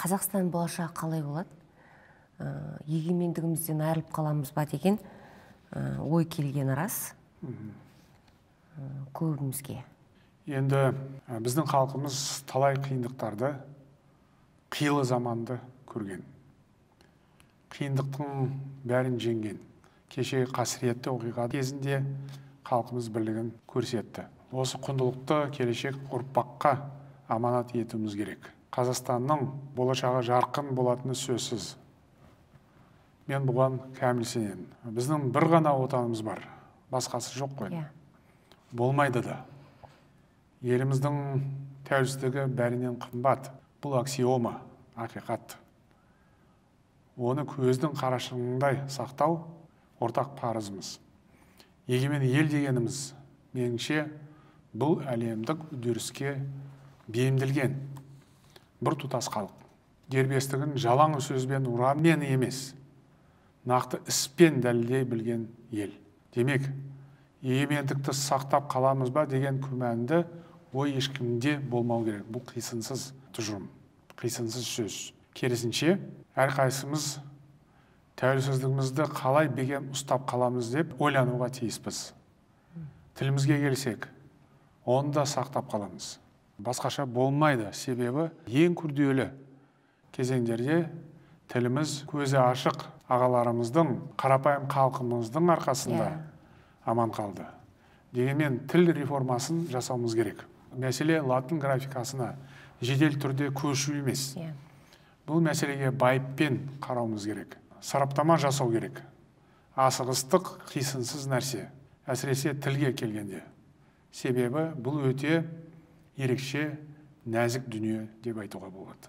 Қазақстан болашағы қалай болады? Егемендігімізден айырылып қаламыз ба деген ой келген рас көбімізге. Енді біздің халқымыз талай қиындықтарды, қилы заманды көрген. Қиындықтың бәрін жеңген. Кеше қасіретті оқиға кезінде халқымыз бірлігін көрсетті. Осы құндылықты келешек ұрпаққа аманат етуіміз керек. Қазақстанның болашағы жарқын болатыны сөзсіз. Мен бұған кәміл сенемін. Біздің бір ғана отанымыз бар, басқасы жоқ қой. Болмайды да. Еліміздің тәуелсіздігі бәрінен қымбат. Бұл аксиома, ақиқат. Оны көздің қарашығындай сақтау ортақ парызымыз. Егемен ел дегеніміз, меніңше, бұл әлемдік үдеріске бейімделген бір тұтас халық. Дербестігін жалаң сөзбен ұранмен емес, нақты іспен дәлелдей білген ел. Демек, егемендікті сақтап қаламыз ба деген күмәнді ой ешкімде болмау керек. Бұл қисынсыз тұжырым, қисынсыз сөз. Керісінше, әрқайсымыз тәуелсіздігімізді қалай бекем ұстап қаламыз деп ойлануға тиіспіз. Тілімізге келсек, оны да сақтап қаламыз. Басқаша болмайды, себебі ең күрделі кезеңдерде тіліміз көзі ашық ағаларымыздың, қарапайым халқымыздың арқасында аман қалды. Дегенмен тіл реформасын жасауымыз керек. Мәселе латын графикасына жедел түрде көшу емес. Бұл мәселеге байыппен қарауымыз керек. Сараптама жасау керек. Асығыстық қисынсыз нәрсе, әсіресе тілге келгенде. Себебі бұл өте ерекше нәзік дүние деп айтуға болады.